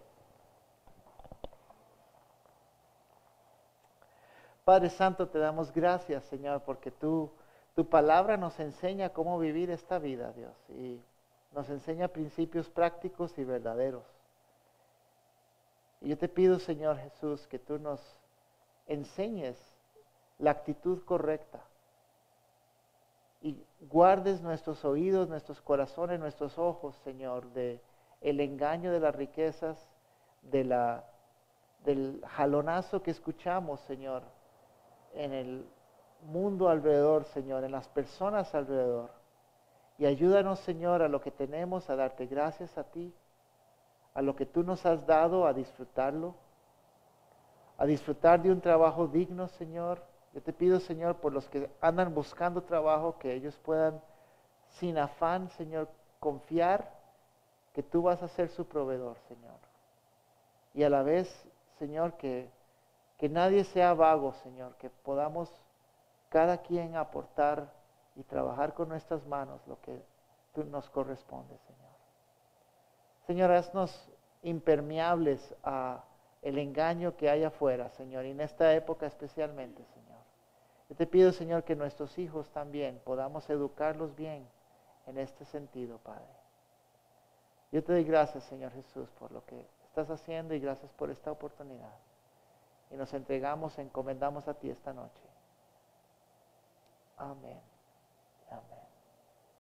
Padre Santo, te damos gracias, Señor, porque tú, tu palabra nos enseña cómo vivir esta vida, Dios, y nos enseña principios prácticos y verdaderos. Y yo te pido, Señor Jesús, que tú nos enseñes la actitud correcta y guardes nuestros oídos, nuestros corazones, nuestros ojos, Señor, de el engaño de las riquezas, de la, del jalonazo que escuchamos, Señor, en el mundo alrededor, Señor, en las personas alrededor. Y ayúdanos, Señor, a lo que tenemos, a darte gracias a ti, a lo que tú nos has dado, a disfrutarlo, a disfrutar de un trabajo digno, Señor. Yo te pido, Señor, por los que andan buscando trabajo, que ellos puedan, sin afán, Señor, confiar que tú vas a ser su proveedor, Señor. Y a la vez, Señor, que, que nadie sea vago, Señor, que podamos cada quien aportar y trabajar con nuestras manos lo que tú nos corresponde, Señor. Señor, haznos impermeables a el engaño que hay afuera, Señor, y en esta época especialmente, Señor. Yo te pido, Señor, que nuestros hijos también podamos educarlos bien en este sentido, Padre. Yo te doy gracias, Señor Jesús, por lo que estás haciendo y gracias por esta oportunidad. Y nos entregamos, encomendamos a ti esta noche. Amén. Amén.